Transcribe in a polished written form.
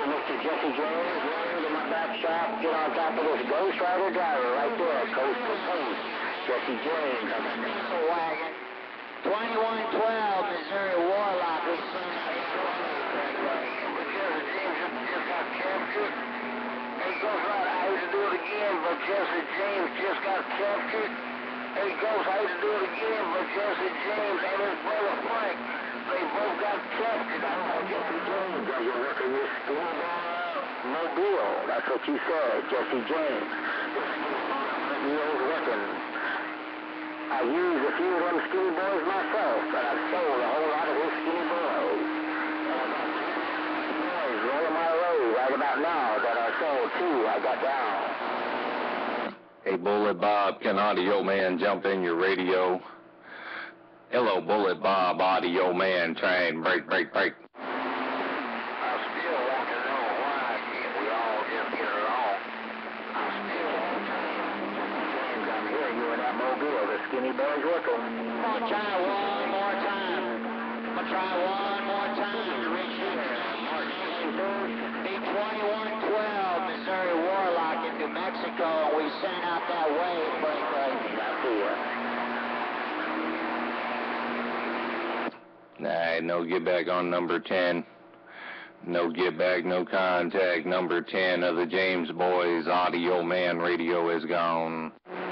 Mr. Jesse James, running to my back shop, get on top of this Ghost Rider driver right there, coast to coast. Jesse James, I got the diesel wagon. 2112, Missouri Warlock, we seen that. Jesse James just got captured. Hey, Ghost Rider, I hate to do it again, but Jesse James just got captured. Hey, Ghost, I hate to do it again, but Jesse James and his brother Frank, they both got captured. I don't know, Jesse James, are you working this Mobile? That's what you said, Jesse James. Mobile's working. I used a few of them skinny boys myself, but I've sold a whole lot of those skinny boys. Boys rolling my road right about now that I sold too, I got down. Hey, Bullet Bob, can Audio Man jump in your radio? Hello, Bullet Bob, Audio Man, try and break. I still want to know why can't we all just get along? I still want to know. James, I'm hearing you in that Mobile, the skinny boys working. I'm gonna try one more time. To reach here. March 23rd. B2112, Missouri Warlock in New Mexico, and we sent out that wave break right now. Nah, no get back on number 10. No get back, no contact. Number 10 of the James Boys Audio Man radio is gone.